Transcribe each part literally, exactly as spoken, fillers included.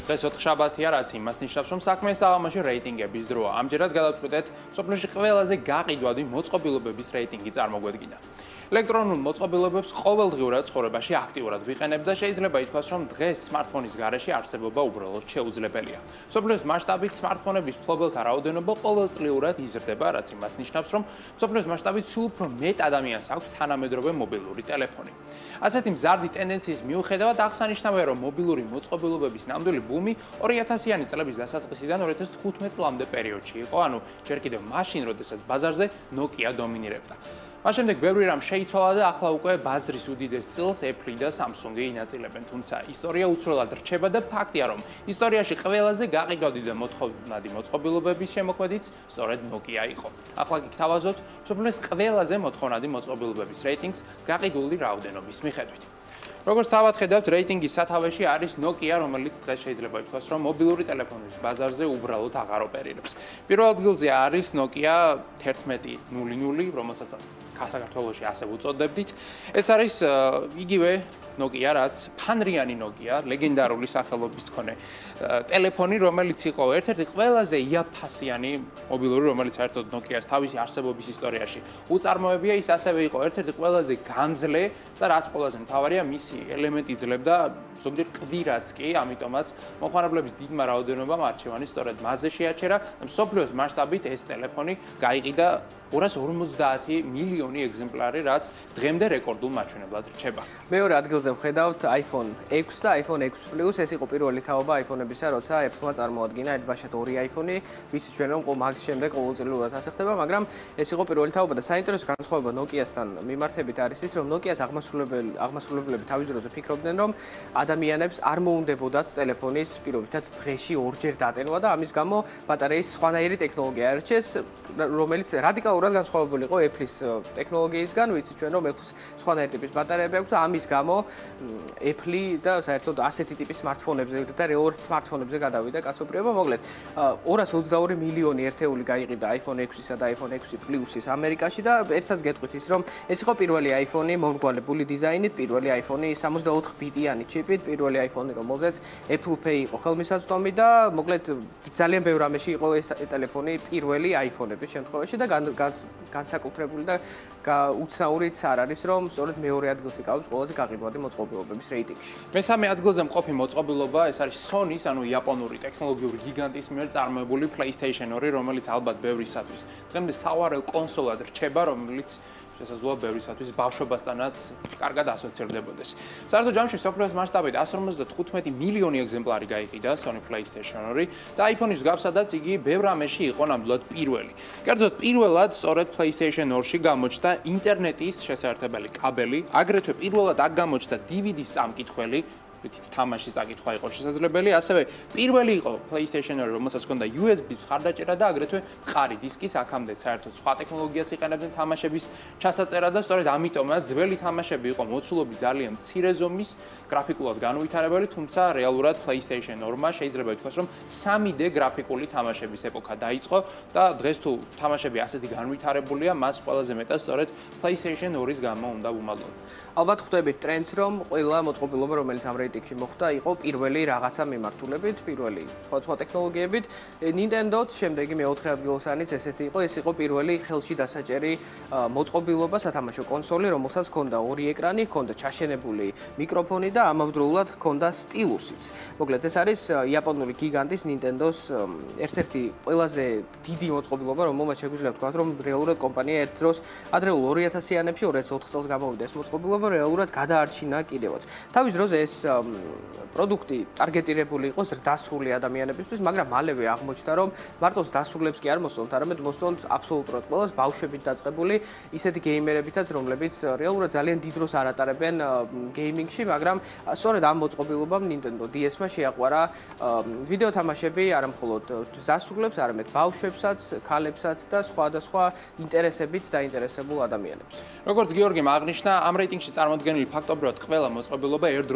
დღეს ოთხშაბათია, რაც იმას ნიშნავს, რომ საქმე საღამოში რეიტინგების დროა. ამჯერად გადავწყვეტეთ მსოფლიოში ყველაზე გაყიდვადი მოწყობილობების რეიტინგი წარმოგვედგინა. ელექტრონულ მოწყობილობებს ყოველდღიურად ცხოვრებაში აქტიურად ვიყენებ და შეიძლება ითქვას, რომ დღეს smartphone-ის გარეშე არსებობა უბრალოდ შეუძლებელია. მსოფლიოს მასშტაბით smartphone-ების მფლობელთა რაოდენობა ყოველწლიურად იზრდება, რაც იმას ნიშნავს, რომ მსოფლიოს მასშტაბით სულ უფრო მეტ ადამიანს აქვს თანამედროვე მობილური ტელეფონი. ასეთი მზარდი ტენდენციის მიუხედავად აღსანიშნავია, რომ მობილური მოწყობილობების ნამდვილი ბუმი ორი ათასიანი წლების დასაწყისიდან ორი ათას თხუთმეტ წლამდე პერიოდში იყო, ანუ ჯერ კიდევ მაშინ, როდესაც ბაზარზე Nokia დომინირებდა. მას შემდეგ ბევრი რამ შეიცვალა და ახლა უკვე ბაზრის უდიდეს წილს Apple და Samsung ინაწილებენ, თუმცა ისტორია უცვლელად რჩება და ფაქტია, რომ ისტორიაში ყველაზე გაყიდვადი და მოთხოვნადი მოწყობილობების შემოქმედიც სწორედ Nokia იყო. ახლა კი გთავაზობთ მსოფლიოს ყველაზე მოთხოვნადი მოწყობილობების რეიტინგს გაყიდული რაოდენობის მიხედვით. როგორც თავად ხედავთ, რეიტინგის სათავეში არის Nokia, რომელიც დღეს შეიძლება ითქვას, რომ მობილური ტელეფონის ბაზარზე უბრალოდ აღარ ოპერირებს. პირველ ადგილზე არის Nokia თერთმეტი ნული ნული, რომელსაც საქართველოში ასე უწოდებდით. ეს არის იგივე Nokia, რაც ფანრიანი Nokia, ლეგენდარული სახელობის მქონე ტელეფონი, რომელიც იყო ერთ-ერთი ყველაზე იაფფასიანი მობილური, რომელიც საერთოდ Nokia-ს თავისი არსებობის ისტორიაში უწარმოებია. ის ასევე იყო ერთ-ერთი ყველაზე გამძლე და რაც ყველაზე მთავარია, მისი ელემენტი იძლევდა ზოგჯერ კვირაც კი, ამიტომაც მოხმარებლების დიდმა რაოდენობამ არჩევანი სწორედ მასზე შეაჩერა და მსოფლიოს მასშტაბით ეს ტელეფონი გაიყიდა ორას ორმოცდაათი მილიონი ეგზემპლარი, რაც დღემდე რეკორდულ მაჩვენებლად რჩება. მეორე ადგილზე ვხედავთ iPhone ექვსი და iPhone ექვსი Plus, ეს იყო პირველი თაობა iPhone-ებისა, როცა Apple-მა წარმოადგინა ერთბაშად ორი iPhone-ი, ვიცით ჩვენ რომ მაგის შემდეგ ყოველწლიურად ასე ხდება, მაგრამ ეს იყო პირველი თაობა და საინტერესო განსხვავება Nokia-სთან მიმართებით არის ის, რომ Nokia-ს აღმასრულებელი აღმასრულებლები თავის დროზე ფიქრობდნენ, რომ ადამიანებს არ მოუნდებოდათ ტელეფონის პირობითად დღეში ორჯერ დატენვა და ამის გამო ბატარეის სხვანაირი ტექნოლოგია არჩეს, რომელიც რადიკალურად განსხვავებული იყო Apple-ის ტექნოლოგიისგან, ვიცით ჩვენ რომ Apple-ს სხვანაირი ტიპის ბატარეები აქვს და ამის გამო Apple და საერთოდ ასეთი ტიპის smartphone-ებზე და რეალურად smartphone-ებზე გადავიდა კაცობრიობა. მოკლედ, ორას ოცდაორი მილიონი ერთეული გაიყიდა iPhone ექვსისა და iPhone ექვსი Plus-ის ამერიკაში და ერთსაც გეტყვით ის, რომ ეს იყო პირველი iPhone-ი მომრგვალებული დიზაინით, პირველი iPhone-ი სამოცდაოთხ ბიტიანი ჩიპით, პირველი iPhone-ი, რომელზეც Apple Pay იყო ხელმისაწვდომი და მოკლედ ძალიან ბევრ რამეში იყო ეს ტელეფონი პირველი iPhone-ების შემთხვევაში და განსაკუთრებული და უცნაურიც არ არის, რომ სწორედ მეორე ადგილს იკავებს ყველაზე გაყიდვადი მოწყობილობების რეიტინგში. მესამე ადგილზე მყოფი მოწყობილობა ეს არის Sony-ს, ანუ იაპონური ტექნოლოგიური გიგანტის მიერ წარმოებული PlayStation ორი, რომელიც ალბათ ბევრისათვის დღემდე საყვარელ კონსოლად რჩება, რომელიც შესაძლოა ბევრისათვის ბავშვობასთანაც კარგად ასოცირდებოდეს. საერთო ჯამში მსოფლიოს მასშტაბით ასი ორმოცდათხუთმეტი მილიონი ეგზემპლარი გაიყიდა Sony PlayStation ორი და iPhone-ის გაფსადაც იგი ბევრ რამეში იყო ნამდვილად პირველი. კერძოდ პირველად სწორედ PlayStation ორში გამოჩნდა ინტერნეტის შესაერთებელი კაბელი, აგრეთვე პირველად აქ გამოჩნდა D V D-ის წამკითხველი, ვითიც თამაშის წაკითხვა იყო შესაძლებელი, ასევე პირველი იყო PlayStation ორი, რომელსაც ჰქონდა U S B-ის მხარდაჭერა და აგრეთვე მყარი დისკის, აქამდე საერთოდ სხვა ტექნოლოგიას იყენებდნენ თამაშების ჩასაწერად და სწორედ ამიტომაც ძველი თამაშები იყო მოცულობი ძალიან მცირე ზომის, გრაფიკულად განუვითარებელი, თუმცა რეალურად PlayStation ორმა შეიძლება ითქვას, რომ სამი D გრაფიკული თამაშების ეპოქა დაიწყო და დღეს თუ თამაშები ასეთი განუვითარებულია, მას ყველაზე მეტად სწორედ PlayStation ორის გამო უნდა ვუმალოთ. ალბათ ხვდებით ტრენდს, რომ ყველა მოწყობილობა, რომელიც ამ რეიტინგში მოხდა, იყო პირველი რაღაცა მიმართულებით, პირველი სხვადასხვა ტექნოლოგიებით. Nintendo-ც შემდეგი მეოთხე ადგილოსანიც ესეთი იყო, ეს იყო პირველი ხელში დასაჭერი მოწყობილობა, სათამაშო კონსოლი, რომელსაც ჰქონდა ორი ეკრანი, ჰქონდა ჩაშენებული მიკროფონი და ამავდროულად ჰქონდა სტილუსიც. მოკლედ, ეს არის იაპონური გიგანტის Nintendo-ს ერთ-ერთი ყველაზე დიდი მოწყობილობა, რომელმაც შეგვიძლია ვთქვათ, რომ რეალურად კომპანია ერთ დროს ადრეულ ორი ათასიანებში ორი ათას ოთხ წელს გამოვიდა ეს მოწყობილობა, რეალურად გადაარჩინა კიდევაც. თავის დროზე ეს პროდუქტი ტარგეტირებული იყო ზრდასრული ადამიანებისთვის, მაგრამ მალევე აღმოჩნდა, რომ მარტოს დასრულებს კი არ მოსწონთ, არამედ მოსწონთ აბსოლუტურად ყველას ბავშვებით დაწყებული ისეთი გეიმერებითაც, რომლებიც რეალურად ძალიან დიდ დროს არ ატარებენ გეიმინგში, მაგრამ სწორედ ამ მოწყობილობამ Nintendo D S-მა შეაყვარა ვიდეო თამაშები არა მხოლოდ დასრულებს, არამედ ბავშვებსაც, ქალებსაც და სხვადასხვა ინტერესებით დაინტერესებულ ადამიანებს. როგორც გიორგიმ აღნიშნა, ამ რეიტინგში წარმოდგენილი ფაქტობრივად ყველა მოწყობილობა ერთ დროს რაღაცა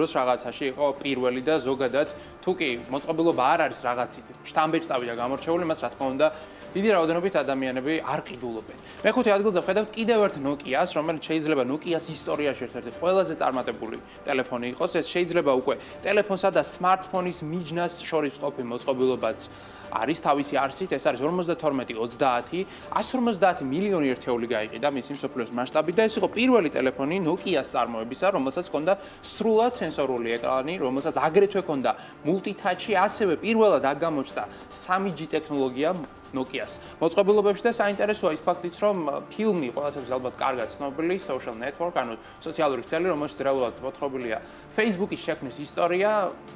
ხმელთაში იყო პირველი და ზოგადად თუ კი მოწყობილობა არ არის რაღაცით შთამბეჭდავი და გამორჩეული, მას რა თქმა უნდა დიდი რაოდენობით ადამიანები არ ყიდულობენ. მეხუთე ადგილზე ვხედავთ კიდევ ერთ Nokia-ს, რომელიც შეიძლება Nokia-ს ისტორიაში ერთ-ერთი ყველაზე წარმატებული ტელეფონი იყოს. ეს შეიძლება უკვე ტელეფონსა და smartphone-ის მიჯნას შორის ყოფილი მოწყობილობაც არის თავისი არსით, ეს არის ორმოცდათორმეტი ოცდაათი, εκατს ორმოცდაათი მილიონი ერთეული გაიყიდა მისი მსოფლიოს მასშტაბით და ეს იყო პირველი ტელეფონი Nokia-ს წარმოებისა, რომელსაც ჰქონდა სრულად სენსორული ეკრანი, რომელსაც აგრეთვე ჰქონდა multi-touch-ი, ასევე პირველად აქ გამოჩნდა სამი ჯი ტექნოლოგია Nokia-ს. მოწყობილობებში და საინტერესოა ის ფაქტიც, რომ ფილმი ყველასთვის ალბათ კარგად ცნობილი, social network, ანუ სოციალური ქსელი, რომელშიც რეალურად მოთხრობილია Facebook-ის შექმნის ისტორია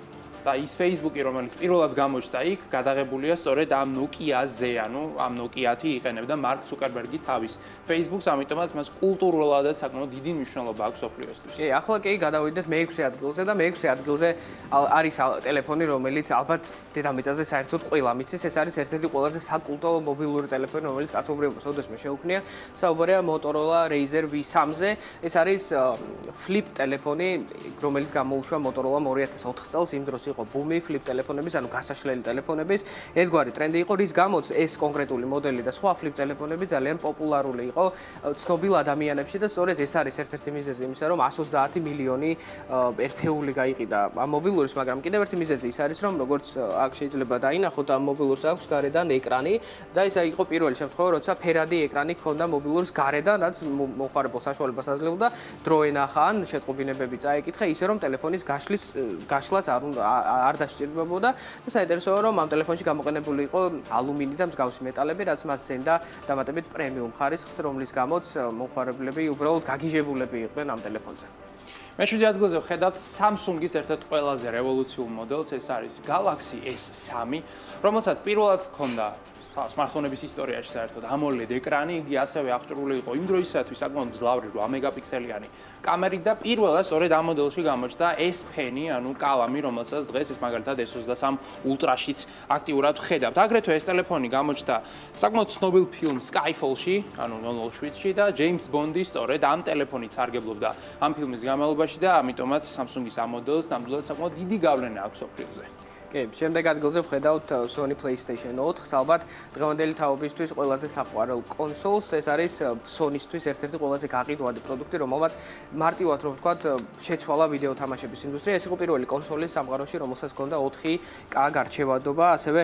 და ის Facebook-ი, რომელიც პირველად გამოჩნდა იქ, გადაღებულია სწორედ ამ Nokia-ზე, ანუ ამ Nokia-ათი იყენებდა მარკ ზუკერბერგი თავის Facebook-ს, ამიტომაც მას კულტურულადაც საკმაოდ დიდი მნიშვნელობა აქვს მსოფლიოსთვის. კი, ახლა კი გადავიდეთ მეექვსე ადგილზე და მეექვსე ადგილზე არის ტელეფონი, რომელიც ალბათ დედამიწაზე საერთოდ ყველა მიცის, ეს არის ერთ-ერთი ყველაზე საკულტო მობილური ტელეფონი, რომელიც კაცობრიობას ოდესმე შეუქმნია. საუბარია Motorola Razr V სამზე. ეს არის flip ტელეფონი, რომელიც გამოუშვა Motorola-მ ორი ათას ოთხ წელს, იმ დროს იყო ბუმი flip ტელეფონების, ანუ გასაშლელი ტელეფონების. ერთგვარი ტრენდი იყო, რის გამოც ეს კონკრეტული მოდელი და სხვა flip ტელეფონები ძალიან პოპულარული იყო ცნობილ ადამიანებში და სწორედ ეს არის ერთ-ერთი მიზეზი იმისა, რომ εκατს ოცდაათი მილიონი ერთეული გაიყიდა ამ მობილურის, მაგრამ კიდევ ერთი მიზეზი ის არის, რომ როგორც აქ შეიძლება დაინახოთ, ამ მობილურს აქვს გარედან ეკრანი და ეს იყო პირველი შემთხვევა, როცა ფერადი ეკრანი ჰქონდა მობილურის გარედან, რაც მომხმარებელს საშუალებას აძლევდა დრო ენახა ან შეტყობინებები წაეკითხა, ისე რომ ტელეფონის გაშლის გაშლაც არ არ დასჭირდებოდა და საინტერესოა, რომ ამ ტელეფონში გამოყენებული იყო ალუმინი და მსგავსი მეტალები, რაც მას ზენდა დამატებით პრემიუმ ხარისხს, რომლის გამოც მომხმარებლები უბრალოდ გაგიჟებულები იყვნენ ამ ტელეფონზე. მეშვიდე ადგილზე ვხედავთ Samsung-ის ერთ-ერთ ყველაზე რევოლუციურ მოდელს, ეს არის Galaxy S სამი, რომელსაც პირველად ჰქონდა smartphone-ების ისტორიაში საერთოდ AMOLED ეკრანი, იგი ასევე აღჭურვილი იყო იმ დროისათვის საკმაოდ მძლავრი რვა მეგაპიქსელიანი კამერით და პირველად სწორედ ამ მოდელში გამოჩნდა S Pen-ი, ანუ კალამი, რომელსაც დღეს ეს მაგალითად S ოცდასამი Ultra-შიც აქტიურად ვხედავთ. აგრეთვე ეს ტელეფონი გამოჩნდა საკმაოდ ცნობილ ფილმ Skyfall-ში, ანუ ნულოვ შვიდში და James Bond-ი სწორედ ამ ტელეფონით სარგებლობდა ამ ფილმის გამალობაში და ამიტომაც Samsung-ის ამ მოდელს ნამდვილად საკმაოდ დიდი გავლენა აქვს მსოფლიოზე. კი, შემდეგ ადგილზე ვხედავთ Sony PlayStation ოთხს, ალბათ დღევანდელი თაობისთვის ყველაზე საყვარელ კონსოლს, ეს არის Sony-ისთვის ერთ-ერთი ყველაზე გაყიდვადი პროდუქტი, რომელმაც მარტივად რომ ვთქვათ, შეცვალა ვიდეო თამაშების ინდუსტრია. ეს იყო პირველი კონსოლი სამყაროში, რომელსაც ჰქონდა ოთხი კა გარჩევადობა, ასევე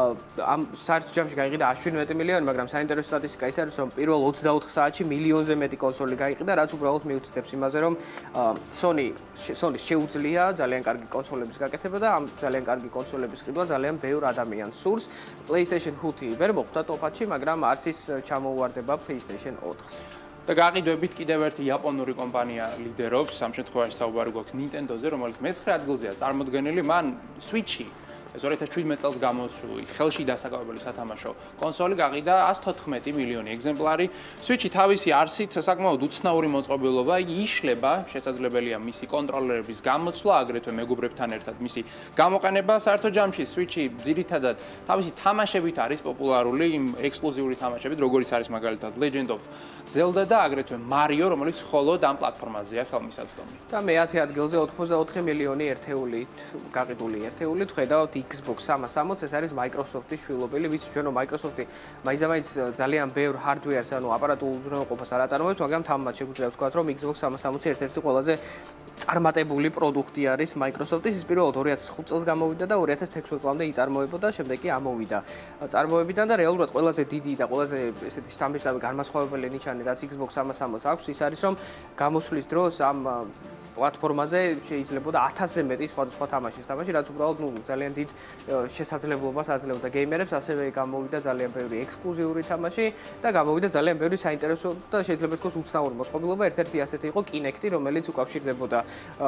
ამ საერთო ჯამში გაიყიდა ათს შვიდმეტი მილიონი, მაგრამ საინტერესო სტატისტიკა ის არის, რომ პირველ ოცდაოთხ საათში მილიონზე მეტი კონსოლი გაიყიდა, რაც უბრალოდ მიუთითებს იმაზე, რომ Sony Sony-ს შეუძლია ძალიან კარგი კონსოლების გაკეთება და ამ ძალიან კარგი კონსოლების ყიდვა ძალიან ბევრ ადამიანს სურს. PlayStation ხუთი ვერ მოხვდა ტოპ-ათში, მაგრამ არც ის ჩამოუვარდება PlayStation ოთხს. და გაყიდვებით კიდევ ერთი იაპონური კომპანია ლიდერობს, ამ შემთხვევაში საუბარი გვაქვს Nintendo-ზე, რომელიც მეცხრე ადგილზეა წარმოდგენილი, მან Switch-ი ეს ორი ათას შვიდმეტ წელს გამოსული ხელში დასაკავებელი სათამაშო კონსოლი გაყიდა ათს თოთხმეტი მილიონი ეგზემპლარი. Switch-ი თავისი არსით საკმაოდ უცნაური მოწყობილობა, იგი იშლება, შესაძლებელია მისი კონტროლერების გამოცვლა, აგრეთვე მეგობრებთან ერთად მისი გამოყენება. საერთო ჯამში Switch-ი ძირითადად თავისი თამაშებით არის პოპულარული, იმ ექსკლუზიური თამაშებით, როგორიც არის მაგალითად Legend of Zelda და აგრეთვე Mario, რომელიც მხოლოდ ამ პლატფორმაზეა ხელმისაწვდომი. და მეათე ადგილზე ოთხმოცდაოთხი მილიონი ერთეულით გაყიდული ერთეულით ვხედავთ Xbox სამას სამოცს, ეს არის Microsoft-ის შვილობილი, ვიცი ჩვენ რომ Microsoft-ი მაინც ძალიან ბევრ hardware-ს, ანუ აპარატულ უზრუნველყოფას არ აწარმოებს, მაგრამ თამამად შეგვიძლია ვთქვათ, რომ Xbox სამას სამოცი ერთ-ერთი ყველაზე წარმატებული პროდუქტი არის Microsoft-ის. ის პირველად ორი ათას ხუთ წელს გამოვიდა და ორი ათას თექვსმეტ წლამდე იწარმოებოდა, შემდეგ კი ამოვიდა წარმოებიდან და რეალურად ყველაზე დიდი და ყველაზე ესეთი შთამბეჭდავი განმასხვავებელი ნიშანი, რაც Xbox სამას სამოცს აქვს, ის არის, რომ გამოსვლის დროს ამ პლატფორმაზე შეიძლებოდა ათასზე მეტი სხვადასხვა თამაშის თამაში, რაც უბრალოდ ნუ ძალიან დიდ შესაძლებლობას აძლევდა გეიმერებს, ასევე გამოვიდა ძალიან ბევრი ექსკლუზიური თამაში და გამოვიდა ძალიან ბევრი საინტერესო და შეიძლება თქოს უცნაური მოწყობილობა. ერთ-ერთი ასეთი იყო Kinect-ი, რომელიც უკავშირდებოდა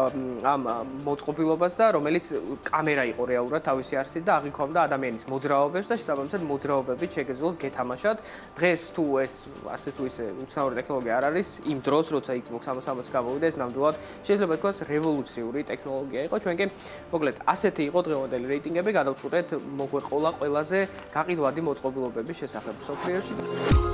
ამ მოწყობილობას და რომელიც კამერა იყო რეალურად თავისი არსით და აღიქვამდა ადამიანის მოძრაობებს და შესაბამისად მოძრაობებით შეგეძლოთ გეთამაშათ. დღეს თუ ეს ასე თუ ისე უცნაური ტექნოლოგია არ არის, იმ დროს როცა Xbox სამას სამოცი გამოვიდა, ეს ნამდვილად შეიძლება თქოს რევოლუციური ტექნოლოგია იყო. ჩვენ კი მოკლედ ასეთი იყო დღევანდელი რეიტინგები, გადავწყვეტეთ მოგვეყოლა ყველაზე გაყიდვადი მოწყობილობების შესახებ მსოფლიოში.